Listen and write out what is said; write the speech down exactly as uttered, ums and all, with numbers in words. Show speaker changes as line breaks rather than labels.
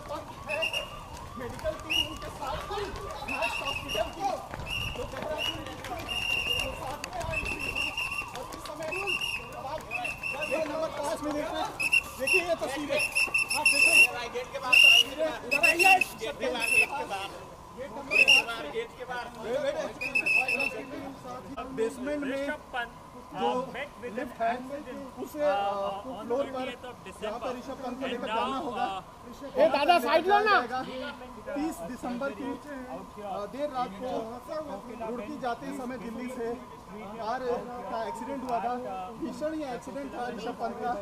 ऋषभ पंत है, medical team उनके साथ थी, मैक्स हॉस्पिटल की जो साथ में आई थी। और इस समय ये नंबर पाँच मिनट में देखिए ये तस्वीरें आप देखें गेट के बाहर गेट के बाहर गेट के बाहर गेट के बाहर बेसमेंट में जो लिफ्ट है उसे फ्लोर पर जहाँ पर ऋषभ पंत को लेकर जाना होगा। ए दादा साइड लो ना। तीस दिसंबर की देर रात को रुड़की जाते समय दिल्ली से कार का एक्सीडेंट हुआ था। भीषण ये एक्सीडेंट था ऋषभ पंत का।